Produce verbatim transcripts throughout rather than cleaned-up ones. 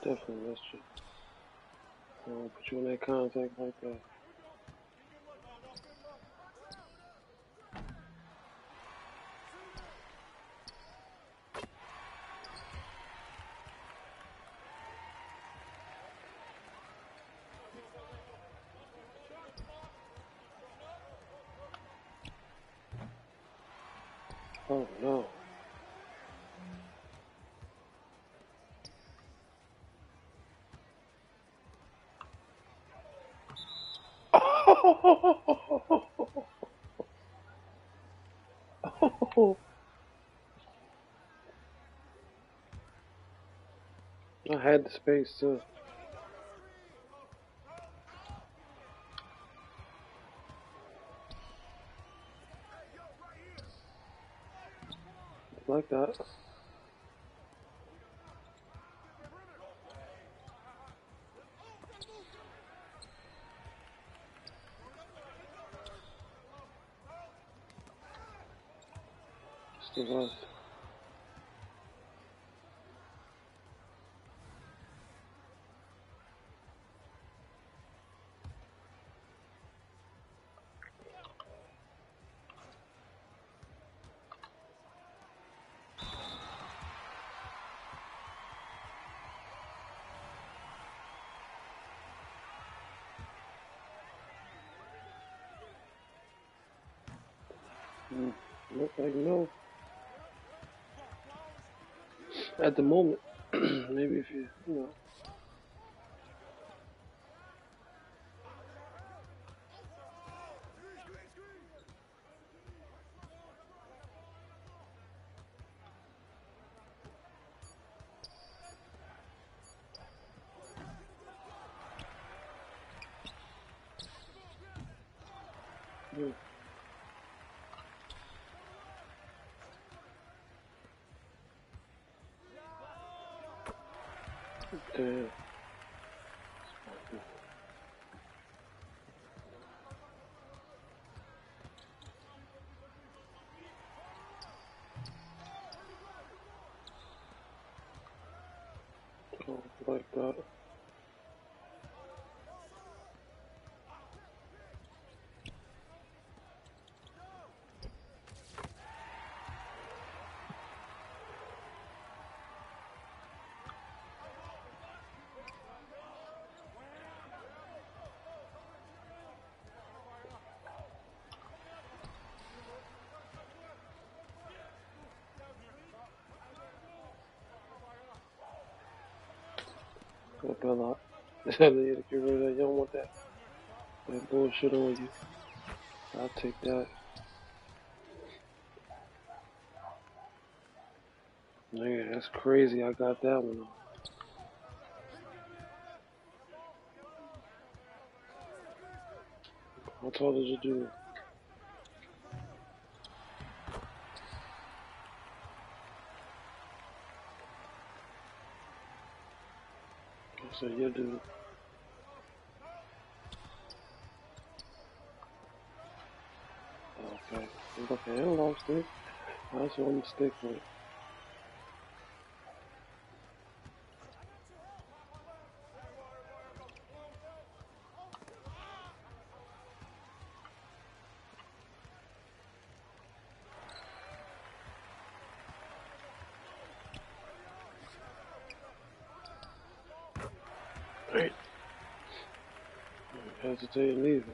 definitely missed you. I don't put you in that contact like that. Oh no. Oh, I had the space too. Like that. Still was. Mm. Look like no. At the moment, maybe if you, you know. Mm. Damn. Oh, like that. Got that lot. I need to get rid of that. You don't want that, that bullshit on you. I'll take that. Nigga, that's crazy. I got that one. How tall did you do? I said, yeah, dude. Okay. Okay, analog stick. That's what I'm gonna stick with. Right. Hesitating either.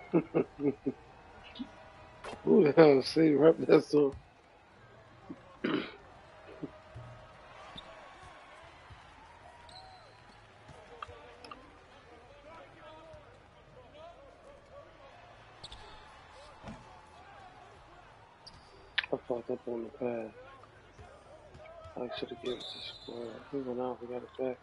Who the hell say rap that song? I fucked up on the pass. I should have given it to square. He went out, we got it back.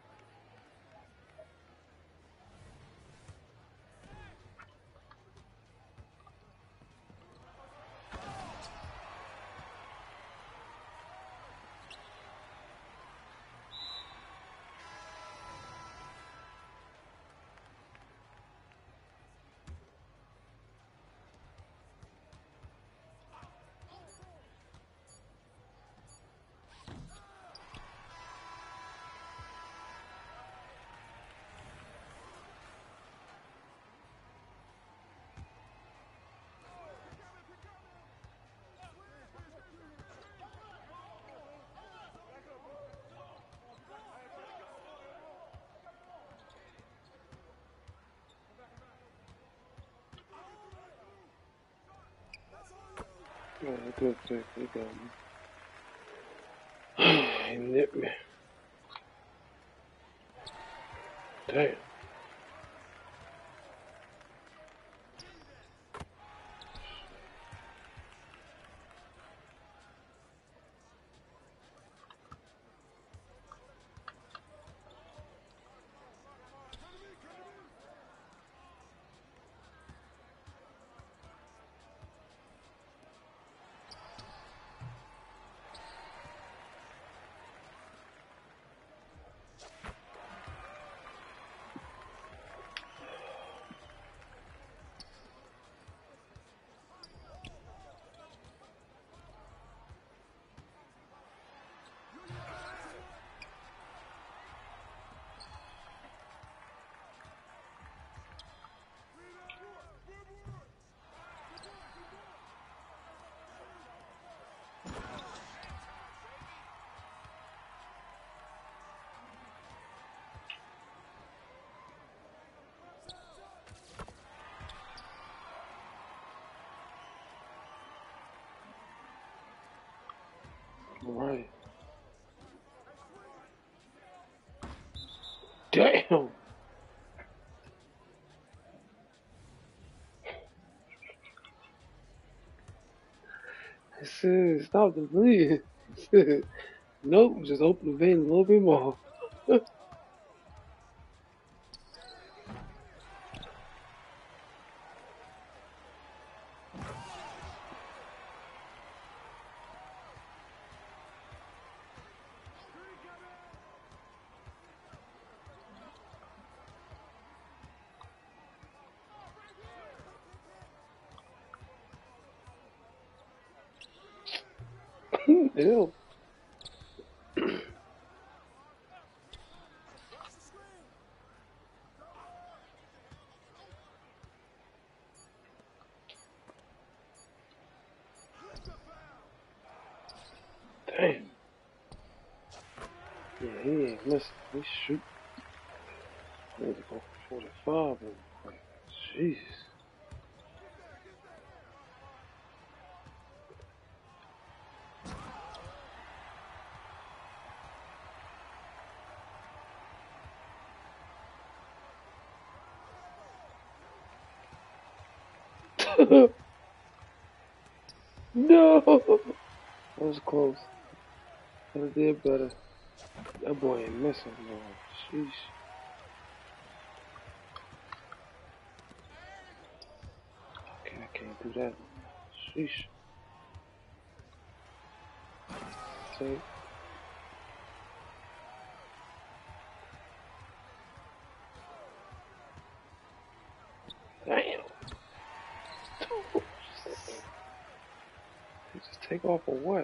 Yeah, good pick. He got me. He nipped me. Damn. Right. Damn. I said, stop the bleeding. I said, nope, just open the vein a little bit more. Ew. Damn. Yeah, he ain't missing. He shoot. I need to go for forty-five. And, like, Jesus. No. That was close. Could have did better. That boy ain't missing, man. Sheesh. Okay, I can't do that. Sheesh. Take. Damn. Just take off or what?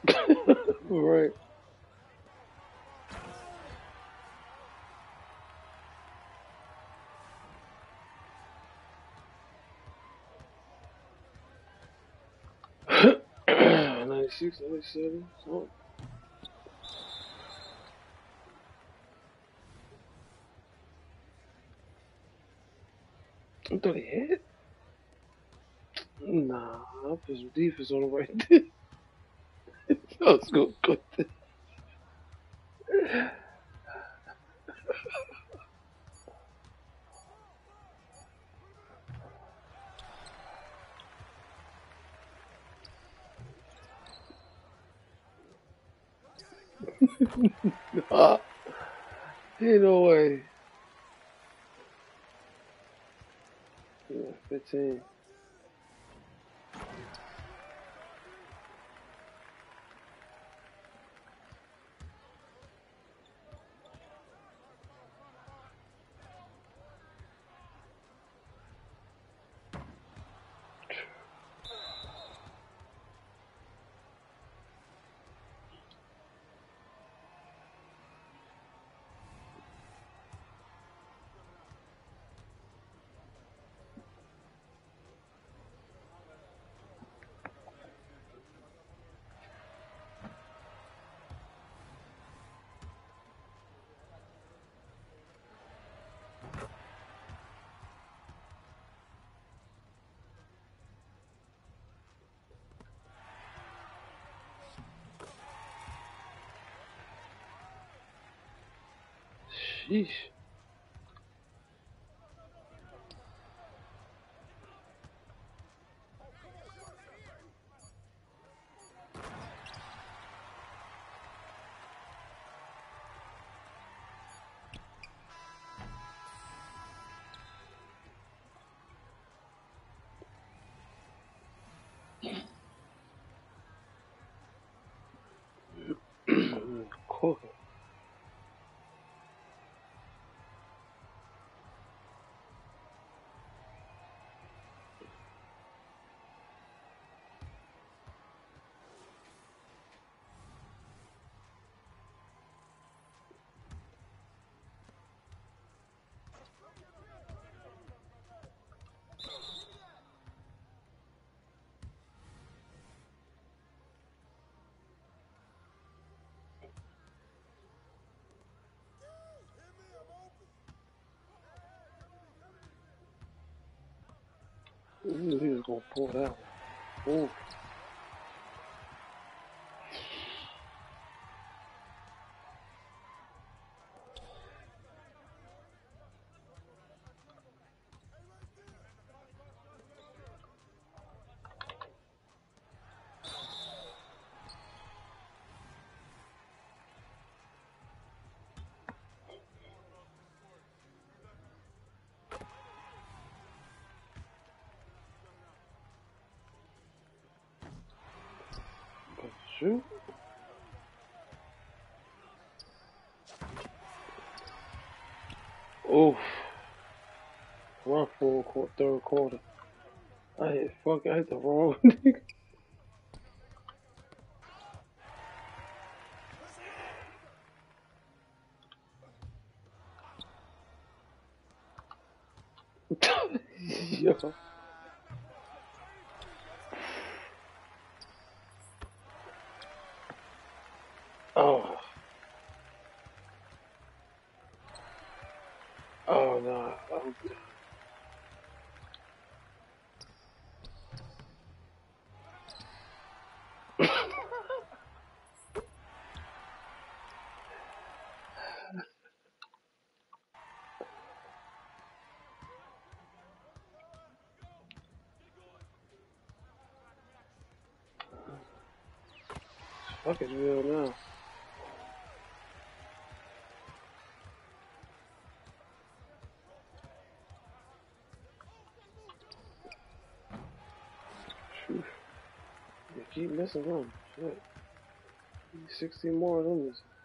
Right. ninety-six, ninety-seven. So. I thought he hit. Nah, I put some defense on him right there. I was gonna cut that. Nah, ain't no way. Yeah, fifteen. Sheesh. Cooking. He knew he was gonna pull that one. Ooh. But shoot. Oof. Rough full qu- third quarter. I hit fuck. I hit the wrong nigga. Yo. Oh. Oh no. Oh, fuck is real now. Shoot. You keep missing them. Shit. sixteen more of them.